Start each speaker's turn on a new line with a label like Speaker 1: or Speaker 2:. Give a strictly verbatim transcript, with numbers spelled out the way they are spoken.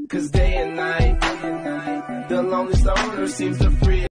Speaker 1: Cause day and night, the lonely stoner seems to free